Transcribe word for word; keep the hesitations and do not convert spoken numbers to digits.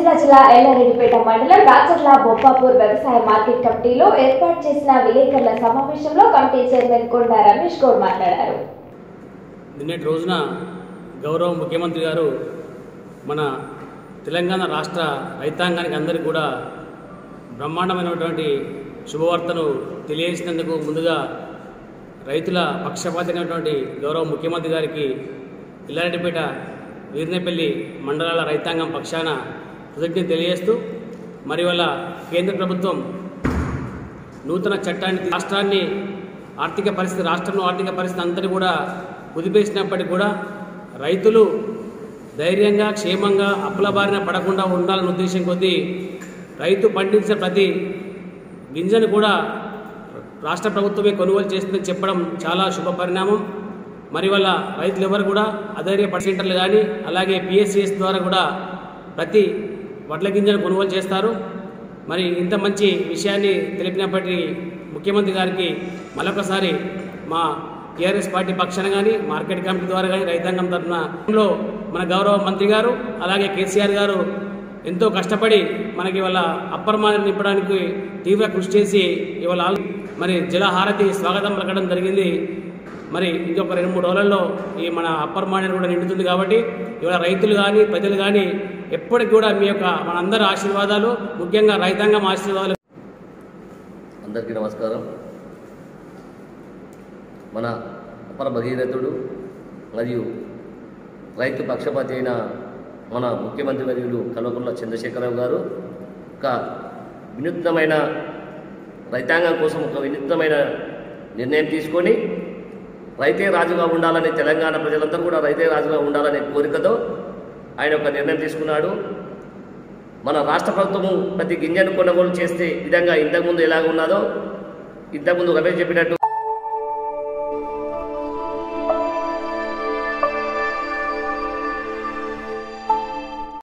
సిరిసిల్ల జిల్లా ఎల్లారెడ్డిపేట మండలం రాచర్ల బొప్పాపూర్ వ్యవసాయ మార్కెట్ కమిటీలో ఏర్పాటు చేసిన విలేకరుల సమావేశంలో కమిటీ చైర్మన్ కొండ రమేష్ గౌడ్ మాట్లాడారు. నిన్నటి రోజున గౌరవ ముఖ్యమంత్రి గారు మన తెలంగాణ రాష్ట్ర రైతాంగానికి అందరికీ కూడా బ్రహ్మాండమైనటువంటి శుభవార్తను తెలియజేసినందుకు ముందుగా రైతుల పక్షపాతమైనటువంటి గౌరవ ముఖ్యమంత్రి గారికి ఎల్లారెడ్డిపేట వీర్నేపల్లి మండలాల రైతాంగం పక్షాన కృతజ్ఞత తెలియజేస్తూ మరి వల్ల కేంద్ర ప్రభుత్వం నూతన చట్టాన్ని రాష్ట్రాన్ని ఆర్థిక పరిస్థితి రాష్ట్రంలో ఆర్థిక పరిస్థితి అంతటి కూడా కుదిపేసినప్పటికీ కూడా రైతులు ధైర్యంగా క్షేమంగా అప్పుల బారిన పడకుండా ఉండాలనే ఉద్దేశం కొద్దీ రైతు పండించిన ప్రతి గింజను కూడా రాష్ట్ర ప్రభుత్వమే కొనుగోలు చేస్తుందని చెప్పడం చాలా శుభ పరిణామం. మరి వల్ల రైతులు ఎవరు కూడా అధైర్య సెంటర్లు కానీ అలాగే పిఎస్సిఎస్ ద్వారా కూడా ప్రతి వడ్ల గింజను కొనుగోలు చేస్తారు. మరి ఇంత మంచి విషయాన్ని తెలిపినప్పటికీ ముఖ్యమంత్రి గారికి మరొకసారి మా టీఆర్ఎస్ పార్టీ పక్షాన కానీ మార్కెట్ కమిటీ ద్వారా కానీ రైతాంగం తరఫున మన గౌరవ మంత్రి గారు అలాగే కేసీఆర్ గారు ఎంతో కష్టపడి మనకి ఇవాళ అప్పర్ మార్కెట్ నింపడానికి తీవ్ర కృషి చేసి ఇవాళ మరి జలహారతి స్వాగతం పలకడం జరిగింది. మరి ఇంకొక రెండు మూడు రోజుల్లో ఈ మన అప్పర్ మార్కెట్ కూడా నిండుతుంది కాబట్టి ఇవాళ రైతులు కానీ ప్రజలు కానీ ఎప్పటికి కూడా మీ యొక్క మనందరి ఆశీర్వాదాలు ముఖ్యంగా రైతాంగం ఆశీర్వాదాలు. అందరికీ నమస్కారం. మన అపర భగీరథుడు మరియు రైతు పక్షపాతి అయిన మన ముఖ్యమంత్రి వర్యులు కల్వకుంట్ల చంద్రశేఖరరావు గారు ఒక వినూత్నమైన రైతాంగం కోసం ఒక వినూత్నమైన నిర్ణయం తీసుకొని రైతే రాజుగా ఉండాలని తెలంగాణ ప్రజలందరూ కూడా రైతే రాజుగా ఉండాలనే కోరికతో ఆయన ఒక నిర్ణయం తీసుకున్నాడు. మన రాష్ట్ర ప్రభుత్వము ప్రతి గింజను కొనుగోలు చేసే విధంగా ఇంతకుముందు ఎలాగ ఉన్నదో ఇంతకుముందు రమేష్ చెప్పినట్టు